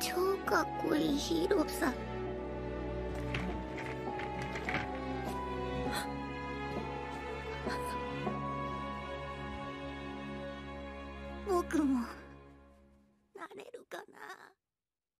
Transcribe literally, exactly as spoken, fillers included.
超かっこいいヒーローさ。僕もなれるかな。